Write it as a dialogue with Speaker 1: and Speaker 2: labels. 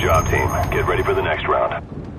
Speaker 1: job, team. Get ready for the next round.